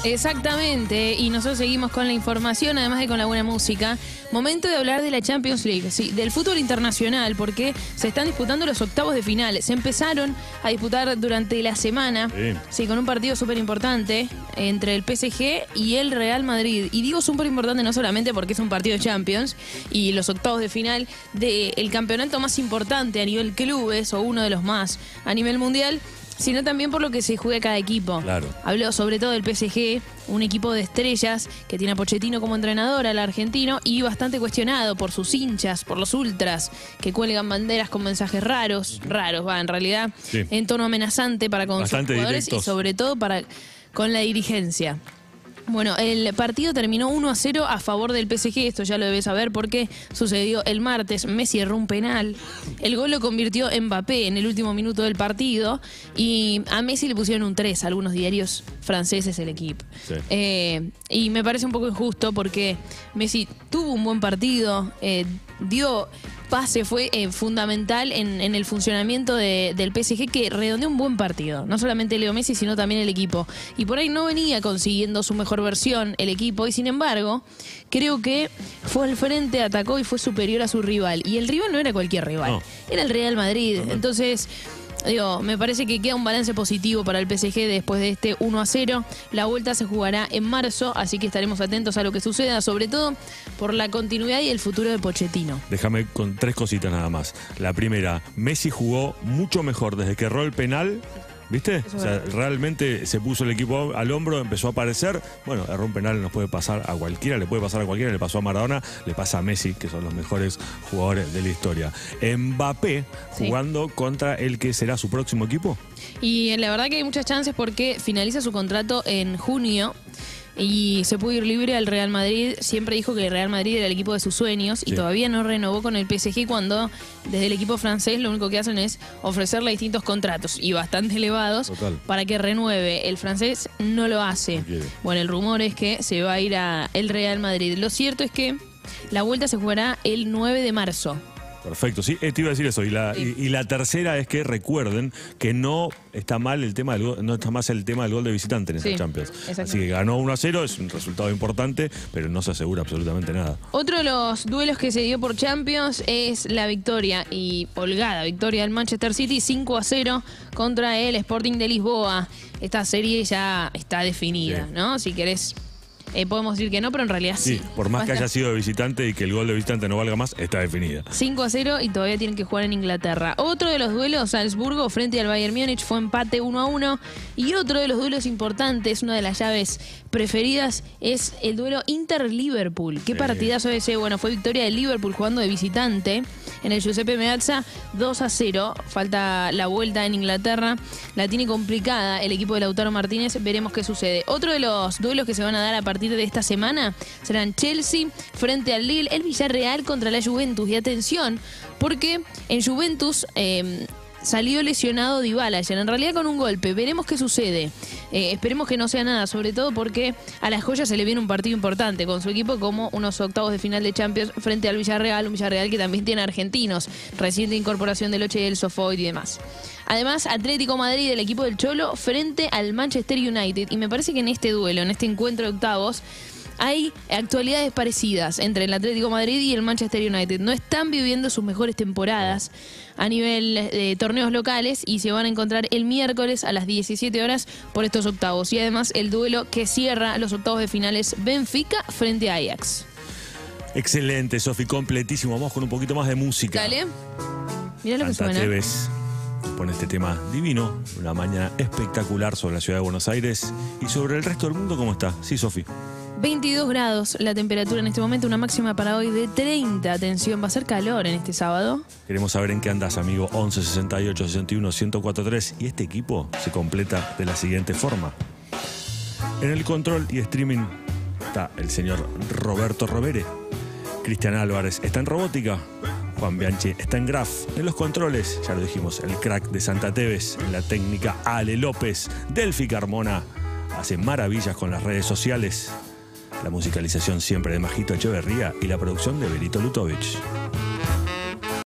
Exactamente, y nosotros seguimos con la información, además de con la buena música. Momento de hablar de la Champions League, sí, del fútbol internacional, porque se están disputando los octavos de final. Se empezaron a disputar durante la semana, sí, con un partido súper importante entre el PSG y el Real Madrid. Y digo súper importante no solamente porque es un partido de Champions y los octavos de final del campeonato más importante a nivel clubes, o uno de los más a nivel mundial, sino también por lo que se juega cada equipo. Claro. Hablo sobre todo del PSG, un equipo de estrellas que tiene a Pochettino como entrenador, al argentino, y bastante cuestionado por sus hinchas, por los ultras, que cuelgan banderas con mensajes raros, en realidad, sí, en tono amenazante para con bastante sus jugadores directos, y sobre todo con la dirigencia. Bueno, el partido terminó 1-0 a favor del PSG, esto ya lo debes saber porque sucedió el martes. Messi erró un penal, el gol lo convirtió Mbappé en el último minuto del partido y a Messi le pusieron un 3, algunos diarios franceses, el equipo. Sí. Y me parece un poco injusto porque Messi tuvo un buen partido, dio pase, fue fundamental en el funcionamiento del PSG, que redondeó un buen partido. No solamente Leo Messi, sino también el equipo. Y por ahí no venía consiguiendo su mejor versión el equipo, y sin embargo, creo que fue al frente, atacó y fue superior a su rival. Y el rival no era cualquier rival, no, era el Real Madrid. Entonces, digo, me parece que queda un balance positivo para el PSG después de este 1-0. La vuelta se jugará en marzo, así que estaremos atentos a lo que suceda, sobre todo por la continuidad y el futuro de Pochettino. Déjame con 3 cositas nada más. La primera, Messi jugó mucho mejor desde que erró el penal. ¿Viste? O sea, realmente se puso el equipo al hombro, empezó a aparecer. Bueno, erró un penal, nos puede pasar a cualquiera, le puede pasar a cualquiera, le pasó a Maradona, le pasa a Messi, que son los mejores jugadores de la historia. Mbappé jugando contra el que será su próximo equipo. Y la verdad que hay muchas chances porque finaliza su contrato en junio y se puede ir libre al Real Madrid. Siempre dijo que el Real Madrid era el equipo de sus sueños y todavía no renovó con el PSG, cuando desde el equipo francés lo único que hacen es ofrecerle distintos contratos y bastante elevados para que renueve. El francés no lo hace. Bueno, el rumor es que se va a ir a el Real Madrid. Lo cierto es que la vuelta se jugará el 9 de marzo. Perfecto, sí, te iba a decir eso. Y la tercera es que recuerden que no está mal el tema del gol, no está más el tema del gol de visitante en esta Champions. Así que ganó 1-0, es un resultado importante, pero no se asegura absolutamente nada. Otro de los duelos que se dio por Champions es la victoria, y holgada victoria del Manchester City 5-0 contra el Sporting de Lisboa. Esta serie ya está definida, ¿no? Si querés, podemos decir que no, pero en realidad sí. Por más que haya sido de visitante y que el gol de visitante no valga más, está definida. 5-0 y todavía tienen que jugar en Inglaterra. Otro de los duelos, Salzburgo frente al Bayern Múnich, fue empate 1-1. Y otro de los duelos importantes, una de las llaves preferidas, es el duelo Inter-Liverpool. ¿Qué partidazo ese? Bueno, fue victoria del Liverpool jugando de visitante en el Giuseppe Meazza, 2-0. Falta la vuelta en Inglaterra. La tiene complicada el equipo de Lautaro Martínez. Veremos qué sucede. Otro de los duelos que se van a dar a partir de esta semana serán Chelsea frente al Lille, el Villarreal contra la Juventus. Y atención, porque en Juventus salió lesionado Dybala ayer, en realidad con un golpe. Veremos qué sucede. Esperemos que no sea nada, sobre todo porque a la joya se le viene un partido importante con su equipo, como unos octavos de final de Champions frente al Villarreal, un Villarreal que también tiene argentinos, reciente incorporación del Oche, el Sofoid y demás. Además, Atlético Madrid, el equipo del Cholo, frente al Manchester United. Y me parece que en este duelo, en este encuentro de octavos, hay actualidades parecidas entre el Atlético Madrid y el Manchester United. No están viviendo sus mejores temporadas a nivel de torneos locales y se van a encontrar el miércoles a las 17 horas por estos octavos. Y además el duelo que cierra los octavos de finales, Benfica frente a Ajax. Excelente, Sofi, completísimo. Vamos con un poquito más de música. Dale. Mirá lo que suena. Tevez pone este tema divino, una mañana espectacular sobre la ciudad de Buenos Aires. Y sobre el resto del mundo, ¿cómo está? Sí, Sofi. 22 grados la temperatura en este momento, una máxima para hoy de 30. Atención, va a ser calor en este sábado. Queremos saber en qué andas, amigo. 11 68 61 1043. Y este equipo se completa de la siguiente forma. En el control y streaming está el señor Roberto Rovere. Cristian Álvarez está en robótica. Juan Bianchi está en Graf. En los controles, ya lo dijimos, el crack de Santa Tevez. En la técnica, Ale López. Delphi Carmona hace maravillas con las redes sociales. La musicalización siempre de Majito Echeverría y la producción de Berito Lutovich.